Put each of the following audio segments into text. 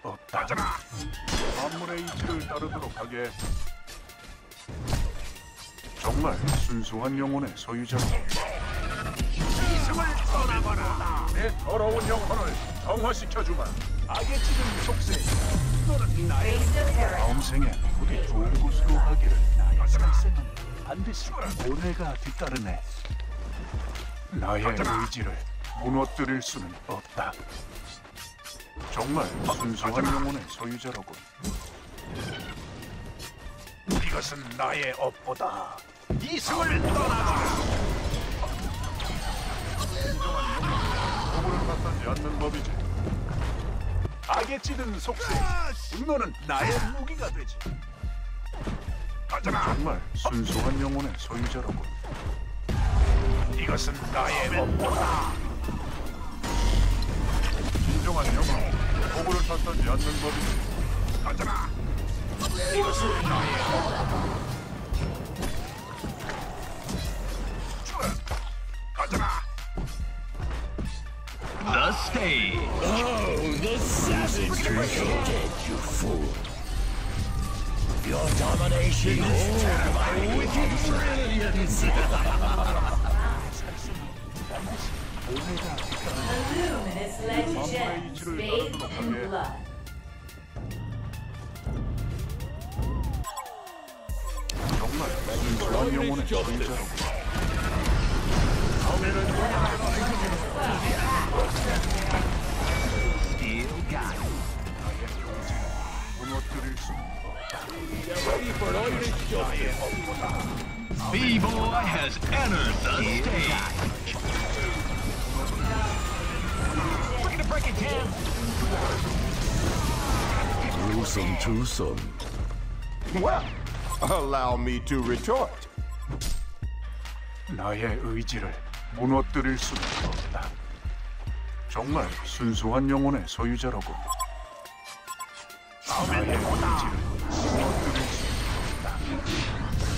없다. 만물의 이치를 따르도록 하게. 정말 순수한 영혼의 소유자로. 이승을 떠나거라. 내 더러운 영혼을 정화시켜주마. 악에 찌든 속세. 너는 나의 다음 생에 부디 좋은 곳으로 가기를. 나의 살생은 반드시 고뇌가 뒤따르네. 나의 의지를 무너뜨릴 수는 없다. 정말 순수한 영혼의 소유자로군. 이것은 나의 업보다. 이승을 떠나거라. 진정한 영혼, 도구를 갖다지 않는 법이지. 악에 찌든 속세, 분노는 나의 무기가 되지. 정말 순수한 영혼의 소유자로군. 이것은 나의 업보다. 진정한 영혼, 도구를 갖다지 않는 법이지. 가져라. 이것은 나의 업보다. 가져라. The stage. Oh, the savage get you fool. Your domination is my wicked brilliance. Luminous legends, bathed in blood. 정말 순수한 영혼의 소유자로군. Still got it. 무너뜨릴 수 없다. B-Boy has entered the stage. Looking to break it down. Gruesome twosome. Well, allow me to retort. 나의 의지를 무너뜨릴 수는 없다. 정말 순수한 영혼의 소유자로군. 나의 의지를 무너뜨릴 수는 없다.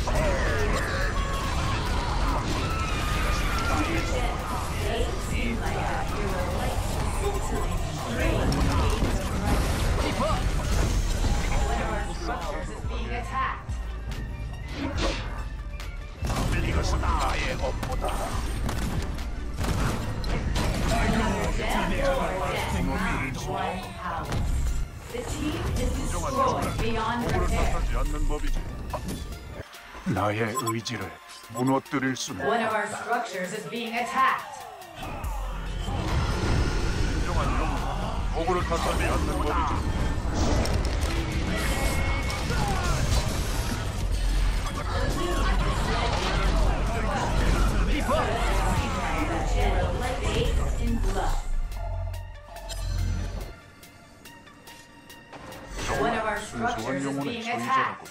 이것은 나의 업보다. The team is destroyed beyond 도구를 repair. 탓하지 않는 법이지. 나의 의지를 무너뜨릴 수는 One of our 없다. structures is being attacked. 진정한 영웅, 도구를 탓하지 않는 법이지. Bathed in blood. One of our 순수한 structures is 영혼의 being 소유자라고. attacked.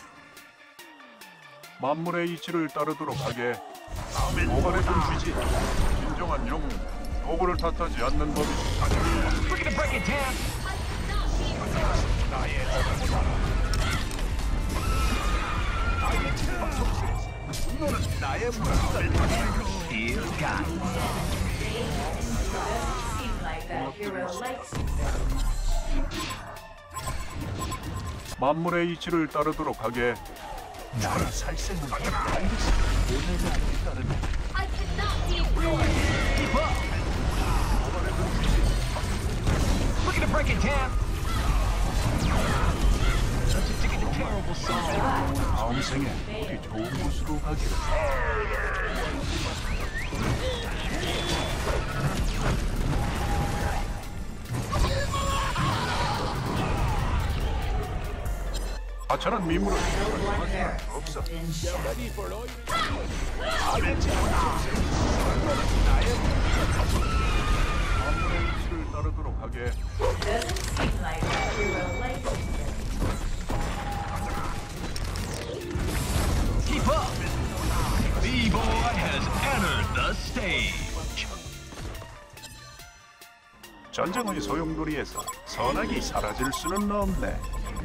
만물의 이치를 따르도록 하게. 보관해 좀 주지. 진정한 영웅, 도구를 탓하지 않는 법이지. Looking to break it down. 나의 업보다. 나의 칠판 속세. 분노는 나의 무기가 되지. Still got it. Seems like that hero likes you very much. 만물의 이치를 따르도록 하게. 나의 살생은 반드시 고뇌가 뒤따르네. I cannot be ruined. Keep up. Looking to break it down. Such a ticket to terrible song. 다음 생에 부디 좋은 곳으로 가기를. 하찮은 미물을 없어. 만물의 이치를 따르도록 하게. Doesn't seem like that hero likes you. Keep up. B-Boy has entered the stage. 전쟁의 소용돌이에서 선악이 사라질 수는 없네.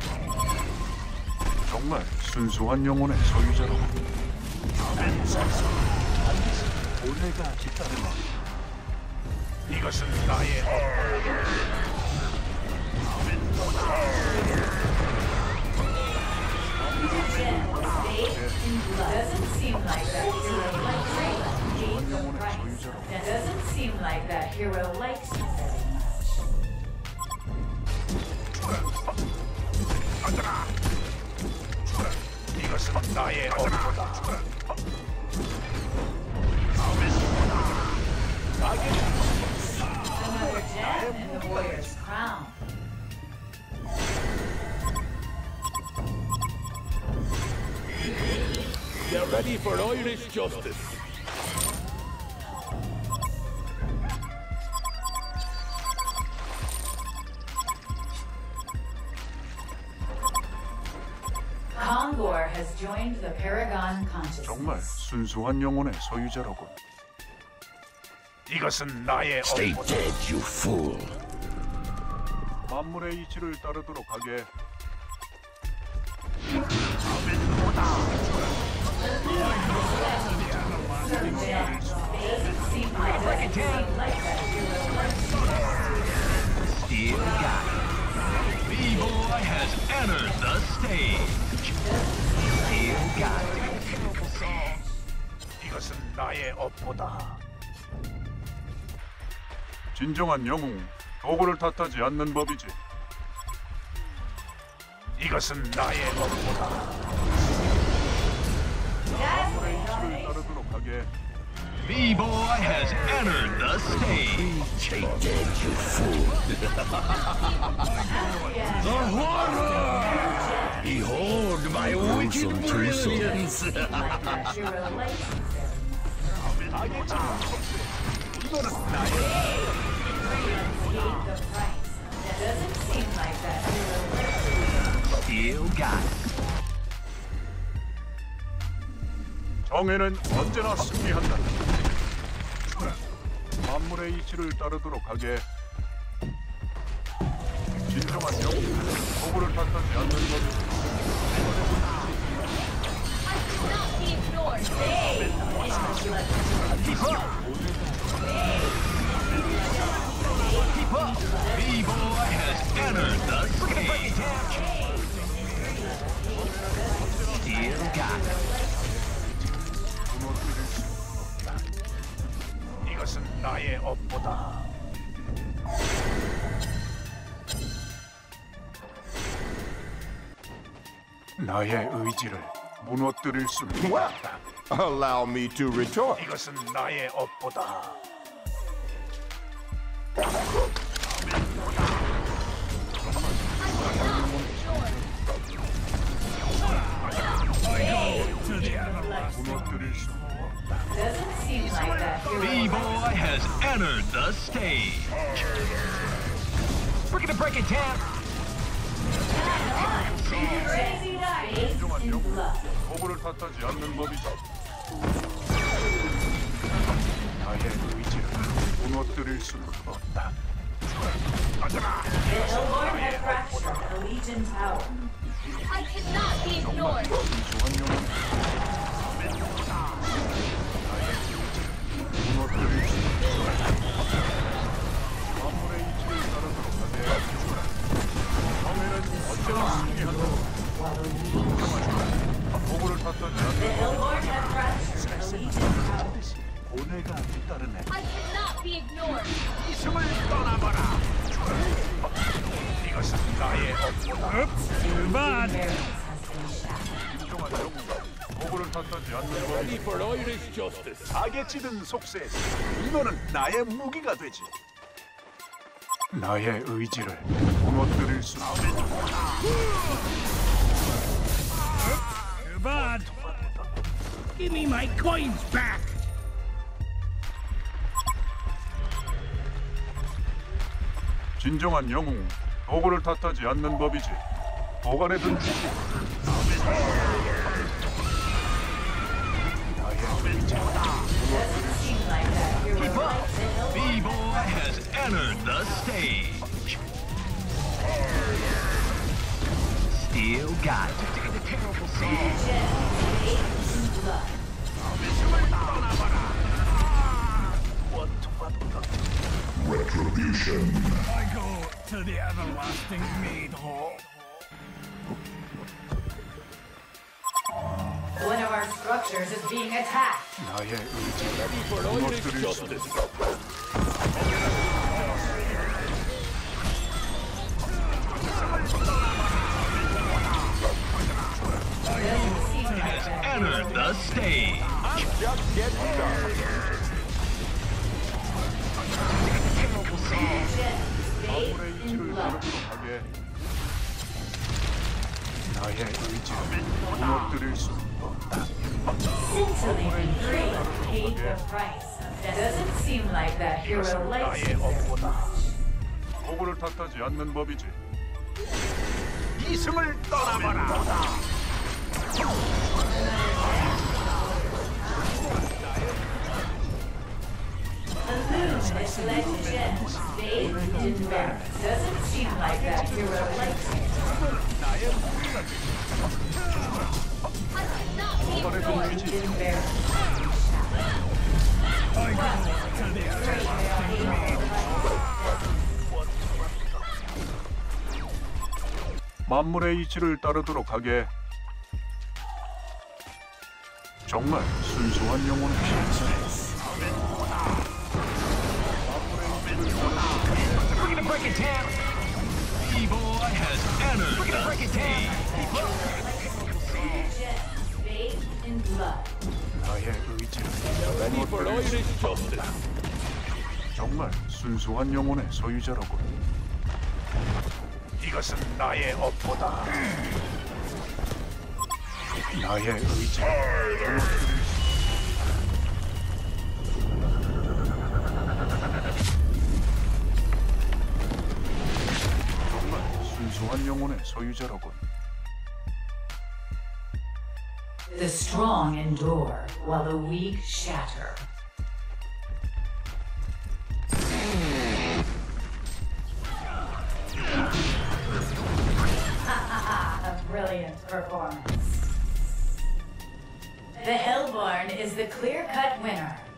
정말 순수한 영혼의 소유자로. 반드시 고뇌가 뒤따르네. 이것은 나의 Doesn't seem like that hero likes paying the price. That doesn't seem like that hero likes you very much. 이것은 나의 업보다. Another gem in the warrior's crown. They're ready for Irish justice. Kongor has joined the Paragon 정말 consciousness. 순수한 영혼의 소유자로군. 이것은 나의 Stay 업보다. dead, you fool. 만물의 이치를 따르도록 하게. Doesn't seem like that hero likes you. Steel got it. B-Boy has entered the stage. Steel got it. 이것은 나의 업보다. 진정한 영웅, 도구를 탓하지 않는 법이지. 이것은 나의 업보다. 만물의 이치를 따르도록 하게. B-Boy has entered the stage. Stay dead, you fool. The horror! Behold my wicked brilliance. Like that hero likes you very much. 이거는 나의 Paid the price. That doesn't seem like that hero likes you. Steel got it. 정의는 언제나 승리한다. 만물의 이치를 따르도록 하게. 진정한 영웅, 도구를 탓하지 않는 법이지. Not be ignored. B-Boy has entered the stage. Steel got it. 무너뜨릴 수 없다. 이것은 나의 업보다. 나의 의지를 무너뜨릴 수는 Well, 없다. allow me to retort. 이것은 나의 업보다. 무너뜨릴 수 없다. Doesn't seem like that hero B-Boy has entered the stage. We're gonna break it down. crazy dice 진정한 in 영웅, blood. 도구를 탓하지 않는 법이지. 나의 의지를 무너뜨릴 수는 없다. The Lord had fractured the Legion Tower. I cannot be ignored. 순수한 영혼. 무너뜨릴 수 없다. 만물의 이치를 따르도록 하되 정의는 언제나 승리한다. 도구를 탓하지 않는 The Lord had fractured the Legion Tower. 고뇌가 뒤따르네. I cannot be ignored. 이승을 떠나봐라. 이것은 나의 업보다. Barrels has been shattered. 진정한 영웅, 도구를 탓하지 않는 법이. Ready for Irish justice. 악에 찌든 속세에서 이거는 나의 무기가 되지. 나의 의지를 무너뜨릴 수 없다. Bad. Give me my coins back. 진정한 영웅, 도구를 탓하지 않는 법이지. 보관에 든지. Doesn't seem like that hero likes it. B-Boy has entered the stage. Steel got it. Retribution. I go to the everlasting Maidhawk. One of our structures is being attacked. 나의 의지를 For Irish 무너뜨릴 수 justice. Doesn't seem like that. Entered the stage. Just get started. Bathe 아무의 in 의지를 blood. 따르도록 하게. 나의 의지를 무너뜨릴 수 없다. Scintillating green paid the price. That doesn't seem like that hero likes it very much. 도구를 탓하지 않는 법이지. 이승을 떠나봐라. The moon is led to gems. Bathed in red. Doesn't seem like that hero likes it. I cannot be ignored. Bathed in red. To the everlasting 만물의 이치를 따르도록 하게. 정말 순수한 영혼의 We're gonna break it down. B-Boy has entered the stage. Gems. Bathed in blood. 나의 의지를 Ready for Irish justice. 정말 순수한 영혼의 소유자로군. 이것은 나의 업보다. 나의 의지를 정말 순수한 영혼의 소유자로군. The strong endure, while the weak shatter. A brilliant performance. The Hellborn is the clear-cut winner.